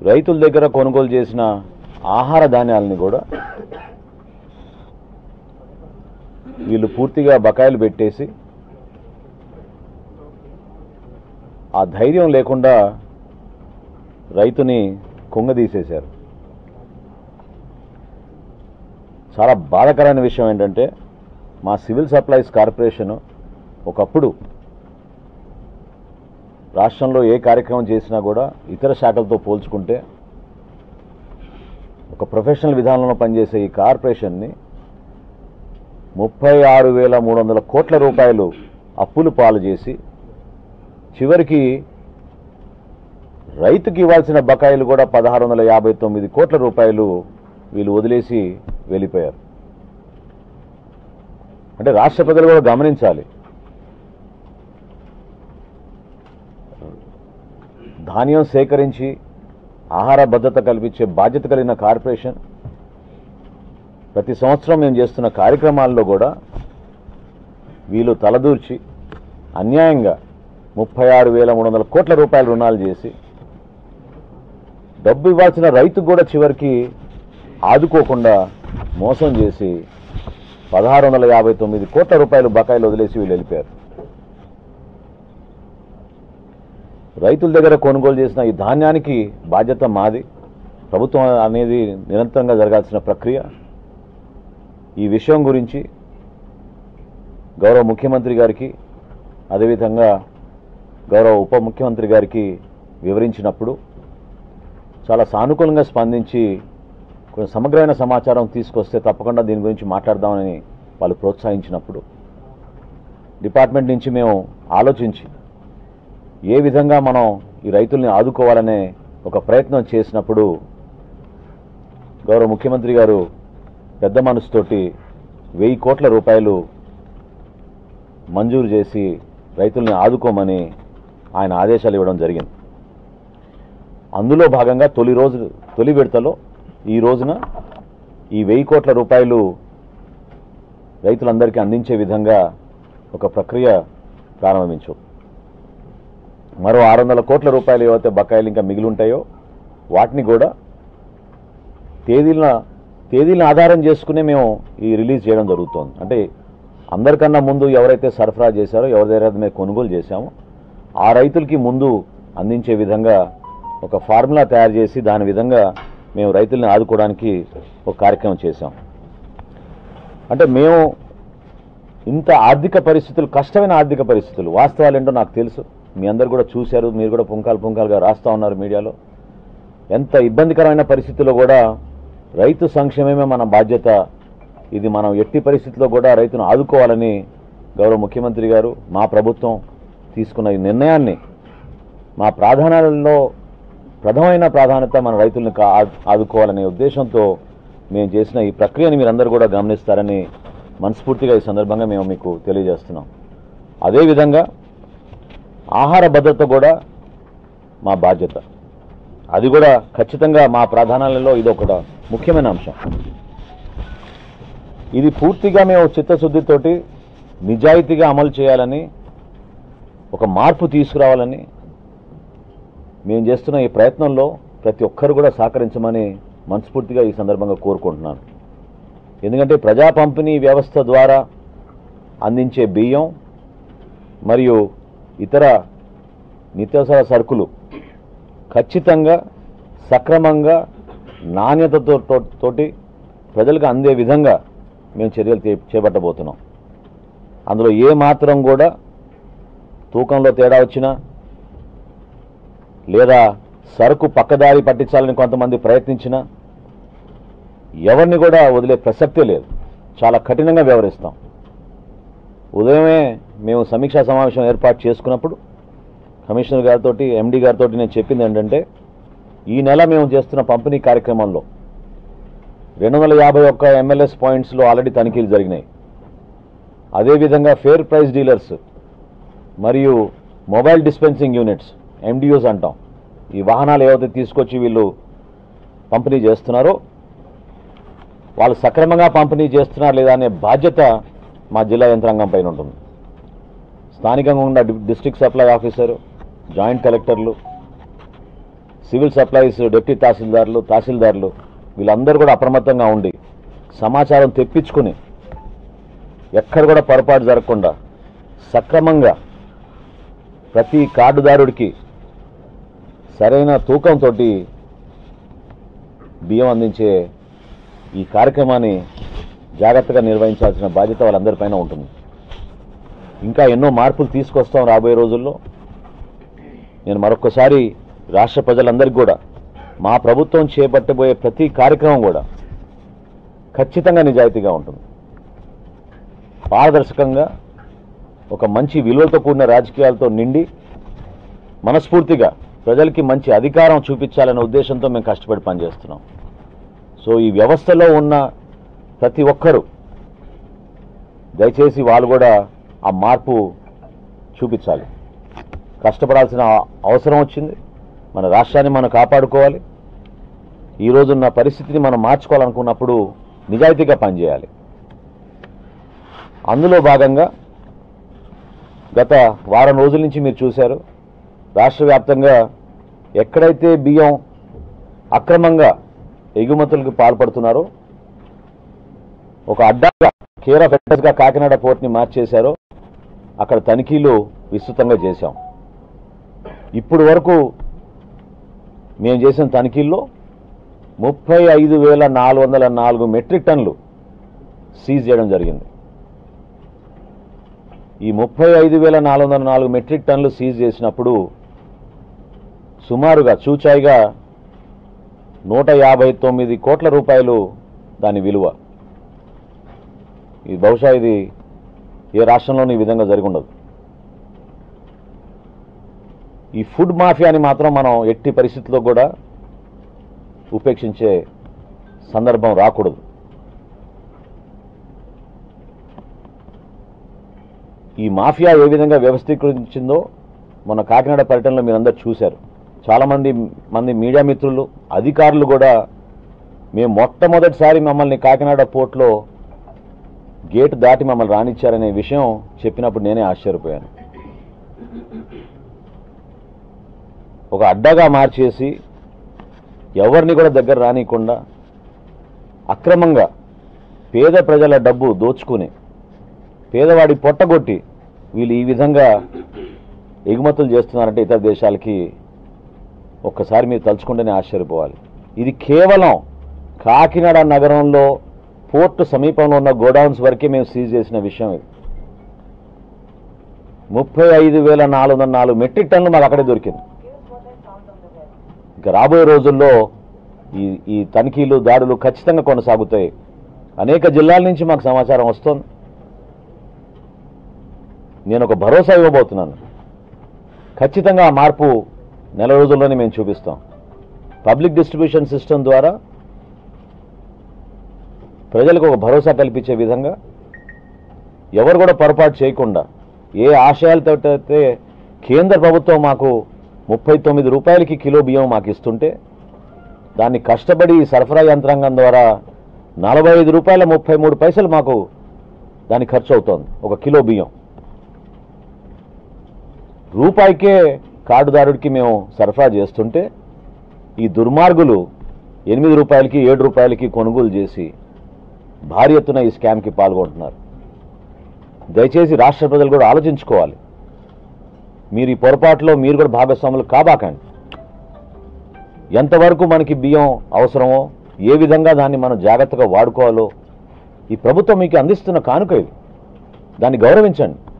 రైతుల దగ్గర కొనుగోలు చేసిన ఆహార ధాన్యాలని కూడా వీళ్ళు పూర్తిగా బకాయిలు పెట్టేసి ఆ ధైర్యం లేకుండా రైతుని కుంగదీసేశారు. చాలా బాధాకరమైన విషయం ఏంటంటే మా సివిల్ సప్లైస్ కార్పొరేషన్ ఒకప్పుడు రాష్ట్రంలో ఏ కార్యక్రమం చేసినా కూడా ఇతర శాఖలతో పోల్చుకుంటే ఒక ప్రొఫెషనల్ విధానంలో పనిచేసే ఈ కార్పొరేషన్ని 36,300 కోట్ల రూపాయలు అప్పులు పాలు చేసి చివరికి రైతుకి ఇవ్వాల్సిన బకాయిలు కూడా 1,659 కోట్ల రూపాయలు వీళ్ళు వదిలేసి వెళ్ళిపోయారు. అంటే రాష్ట్ర ప్రజలు కూడా గమనించాలి, ధాన్యం సేకరించి ఆహార భద్రత కల్పించే బాధ్యత కలిగిన కార్పొరేషన్ ప్రతి సంవత్సరం మేము చేస్తున్న కార్యక్రమాల్లో కూడా వీళ్ళు తలదూర్చి అన్యాయంగా 36,300 కోట్ల రూపాయల రుణాలు చేసి డబ్బు ఇవ్వాల్సిన రైతుకు కూడా చివరికి ఆదుకోకుండా మోసం చేసి 1,659 కోట్ల రూపాయలు బకాయిలు వదిలేసి వీళ్ళు వెళ్ళిపోయారు. రైతుల దగ్గర కొనుగోలు చేసిన ఈ ధాన్యానికి బాధ్యత మాది. ప్రభుత్వం అనేది నిరంతరంగా జరగాల్సిన ప్రక్రియ. ఈ విషయం గురించి గౌరవ ముఖ్యమంత్రి గారికి అదేవిధంగా గౌరవ ఉప ముఖ్యమంత్రి గారికి వివరించినప్పుడు చాలా సానుకూలంగా స్పందించి కొంచెం సమగ్రమైన సమాచారం తీసుకొస్తే తప్పకుండా దీని గురించి మాట్లాడదామని వాళ్ళు ప్రోత్సహించినప్పుడు డిపార్ట్మెంట్ నుంచి మేము ఆలోచించి ఏ విధంగా మనం ఈ రైతుల్ని ఆదుకోవాలనే ఒక ప్రయత్నం చేసినప్పుడు గౌరవ ముఖ్యమంత్రి గారు పెద్ద మనసుతోటి 1,000 కోట్ల రూపాయలు మంజూరు చేసి రైతుల్ని ఆదుకోమని ఆయన ఆదేశాలు ఇవ్వడం జరిగింది. అందులో భాగంగా తొలి విడతలో ఈ రోజున ఈ 1,000 కోట్ల రూపాయలు రైతులందరికీ అందించే విధంగా ఒక ప్రక్రియ ప్రారంభించాం. మరో 600 కోట్ల రూపాయలు ఏవైతే బకాయిలు ఇంకా మిగిలి ఉంటాయో వాటిని కూడా తేదీలను ఆధారం చేసుకునే మేము ఈ రిలీజ్ చేయడం జరుగుతోంది. అంటే అందరికన్నా ముందు ఎవరైతే సరఫరా చేశారో ఎవరి దగ్గర మేము కొనుగోలు చేశామో ఆ రైతులకి ముందు అందించే విధంగా ఒక ఫార్ములా తయారు చేసి దాని విధంగా మేము రైతుల్ని ఆదుకోవడానికి ఒక కార్యక్రమం చేశాం. అంటే మేము ఇంత ఆర్థిక పరిస్థితులు, కష్టమైన ఆర్థిక పరిస్థితులు, వాస్తవాలు ఏంటో నాకు తెలుసు, మీ అందరు కూడా చూశారు, మీరు కూడా పుంకాలుగా రాస్తూ ఉన్నారు మీడియాలో. ఎంత ఇబ్బందికరమైన పరిస్థితుల్లో కూడా రైతు సంక్షేమమే మన బాధ్యత, ఇది మనం ఎట్టి పరిస్థితుల్లో కూడా రైతును ఆదుకోవాలని గౌరవ ముఖ్యమంత్రి గారు మా ప్రభుత్వం తీసుకున్న ఈ నిర్ణయాన్ని మా ప్రాధాన్యాలలో ప్రథమైన ప్రాధాన్యత మన రైతులను ఆదుకోవాలనే ఉద్దేశంతో మేము చేసిన ఈ ప్రక్రియని మీరందరూ కూడా గమనిస్తారని మనస్ఫూర్తిగా ఈ సందర్భంగా మేము మీకు తెలియజేస్తున్నాం. అదేవిధంగా ఆహార భద్రత కూడా మా బాధ్యత, అది కూడా ఖచ్చితంగా మా ప్రాధాన్యాలలో ఇది ఒక ముఖ్యమైన అంశం. ఇది పూర్తిగా మేము చిత్తశుద్ధితోటి నిజాయితీగా అమలు చేయాలని, ఒక మార్పు తీసుకురావాలని మేము చేస్తున్న ఈ ప్రయత్నంలో ప్రతి ఒక్కరు కూడా సహకరించమని మనస్ఫూర్తిగా ఈ సందర్భంగా కోరుకుంటున్నాను. ఎందుకంటే ప్రజా పంపిణీ వ్యవస్థ ద్వారా అందించే బియ్యం మరియు ఇతర నిత్యావసర సరుకులు ఖచ్చితంగా సక్రమంగా నాణ్యతతోటి ప్రజలకు అందే విధంగా మేము చర్యలు చేపట్టబోతున్నాం. అందులో ఏ మాత్రం కూడా తూకంలో తేడా వచ్చినా లేదా సరుకు పక్కదారి పట్టించాలని కొంతమంది ప్రయత్నించినా ఎవరిని కూడా వదిలే ప్రసక్తే లేదు. చాలా కఠినంగా వ్యవహరిస్తాం. ఉదయమే మేము సమీక్షా సమావేశం ఏర్పాటు చేసుకున్నప్పుడు కమిషనర్ గారితో, ఎండీ గారితో నేను చెప్పింది ఏంటంటే, ఈ నెల మేము చేస్తున్న పంపిణీ కార్యక్రమంలో 251 MLS పాయింట్స్లో ఆల్రెడీ తనిఖీలు జరిగినాయి. అదేవిధంగా ఫేర్ ప్రైస్ డీలర్స్ మరియు మొబైల్ డిస్పెన్సింగ్ యూనిట్స్, MDUs అంటాం, ఈ వాహనాలు ఏవైతే తీసుకొచ్చి వీళ్ళు పంపిణీ చేస్తున్నారో వాళ్ళు సక్రమంగా పంపిణీ చేస్తున్నారు లేదా అనే బాధ్యత మా జిల్లా యంత్రాంగం పైన ఉంటుంది. స్థానికంగా ఉన్న డిస్ట్రిక్ట్ సప్లై ఆఫీసరు, జాయింట్ కలెక్టర్లు, సివిల్ సప్లైస్ డిప్యూటీ తహసీల్దార్లు వీళ్ళందరూ కూడా అప్రమత్తంగా ఉండి సమాచారం తెప్పించుకుని ఎక్కడ కూడా పొరపాటు జరగకుండా సక్రమంగా ప్రతి కార్డుదారుడికి సరైన తూకంతో బియ్యం అందించే ఈ కార్యక్రమాన్ని జాగ్రత్తగా నిర్వహించాల్సిన బాధ్యత వాళ్ళందరిపైన ఉంటుంది. ఇంకా ఎన్నో మార్పులు తీసుకొస్తాం రాబోయే రోజుల్లో. నేను మరొకసారి రాష్ట్ర ప్రజలందరికీ కూడా మా ప్రభుత్వం చేపట్టబోయే ప్రతి కార్యక్రమం కూడా ఖచ్చితంగా నిజాయితీగా ఉంటుంది, పారదర్శకంగా ఒక మంచి విలువలతో కూడిన రాజకీయాలతో నిండి మనస్ఫూర్తిగా ప్రజలకి మంచి అధికారం చూపించాలనే ఉద్దేశంతో మేము కష్టపడి పనిచేస్తున్నాం. సో ఈ వ్యవస్థలో ఉన్న ప్రతి ఒక్కరూ దయచేసి వాళ్ళు కూడా ఆ మార్పు చూపించాలి. కష్టపడాల్సిన అవసరం వచ్చింది. మన రాష్ట్రాన్ని మనం కాపాడుకోవాలి. ఈరోజున్న పరిస్థితిని మనం మార్చుకోవాలనుకున్నప్పుడు నిజాయితీగా పనిచేయాలి. అందులో భాగంగా గత వారం రోజుల నుంచి మీరు చూశారు, రాష్ట్ర వ్యాప్తంగా ఎక్కడైతే బియ్యం అక్రమంగా ఎగుమతులకు పాల్పడుతున్నారో, ఒక అడ్డాగా కేర్ ఆఫ్ అడ్రస్గా కాకినాడ పోర్ట్ని మార్చేశారో అక్కడ తనిఖీలు విస్తృతంగా చేశాం. ఇప్పుడు వరకు మేము చేసిన తనిఖీల్లో 35,404 మెట్రిక్ టన్నులు సీజ్ చేయడం జరిగింది. ఈ 35,404 మెట్రిక్ టన్నులు సీజ్ చేసినప్పుడు సుమారుగా చూచాయిగా 159 కోట్ల రూపాయలు దాని విలువ. ఇది బహుశా ఇది ఏ రాష్ట్రంలోనూ ఈ విధంగా జరిగి ఉండదు. ఈ ఫుడ్ మాఫియాని మాత్రం మనం ఎట్టి పరిస్థితుల్లో కూడా ఉపేక్షించే సందర్భం రాకూడదు. ఈ మాఫియా ఏ విధంగా వ్యవస్థీకరించిందో మన కాకినాడ పర్యటనలో మీరందరూ చూశారు. చాలామంది మీడియా మిత్రులు, అధికారులు కూడా మేము మొట్టమొదటిసారి మమ్మల్ని కాకినాడ పోర్ట్లో గేటు దాటి మమ్మల్ని రానిచ్చారనే విషయం చెప్పినప్పుడు నేనే ఆశ్చర్యపోయాను. ఒక అడ్డాగా మార్చేసి ఎవరిని కూడా దగ్గర రానియకుండా అక్రమంగా పేద ప్రజల డబ్బు దోచుకుని పేదవాడి పొట్టగొట్టి వీళ్ళు ఈ విధంగా ఎగుమతులు చేస్తున్నారంటే ఇతర దేశాలకి ఒక్కసారి మీరు తలుచుకుంటేనే ఆశ్చర్యపోవాలి. ఇది కేవలం కాకినాడ నగరంలో పోర్టు సమీపంలో ఉన్న గోడౌన్స్ వరకే మేము సీజ్ చేసిన విషయం. ఇది 35,404 మెట్రిక్ టన్నులు మాకు అక్కడే దొరికింది. ఇంకా రాబోయే రోజుల్లో ఈ తనిఖీలు, దాడులు ఖచ్చితంగా కొనసాగుతాయి. అనేక జిల్లాల నుంచి మాకు సమాచారం వస్తుంది. నేను ఒక భరోసా ఇవ్వబోతున్నాను. ఖచ్చితంగా ఆ మార్పు నెల రోజుల్లోనే మేము చూపిస్తాం. పబ్లిక్ డిస్ట్రిబ్యూషన్ సిస్టమ్ ద్వారా ప్రజలకు ఒక భరోసా కల్పించే విధంగా ఎవరు కూడా పొరపాటు చేయకుండా ఏ ఆశయాలతో అయితే కేంద్ర ప్రభుత్వం మాకు 39 రూపాయలకి కిలో బియ్యం మాకు ఇస్తుంటే దాన్ని కష్టపడి సరఫరా యంత్రాంగం ద్వారా 45 రూపాయల 33 పైసలు మాకు దాని ఖర్చు అవుతోంది ఒక కిలో బియ్యం. రూపాయికే కార్డుదారుడికి మేము సరఫరా చేస్తుంటే ఈ దుర్మార్గులు 8 రూపాయలకి 7 రూపాయలకి కొనుగోలు చేసి భారీ ఎత్తున ఈ స్కామ్కి పాల్గొంటున్నారు. దయచేసి రాష్ట్ర ప్రజలు కూడా ఆలోచించుకోవాలి. మీరు ఈ పొరపాటులో మీరు కూడా భాగస్వాములు కాబాకండి. ఎంతవరకు మనకి బియ్యం అవసరమో, ఏ విధంగా దాన్ని మనం జాగ్రత్తగా వాడుకోవాలో ఈ ప్రభుత్వం మీకు అందిస్తున్న కానుక ఇది. దాన్ని గౌరవించండి.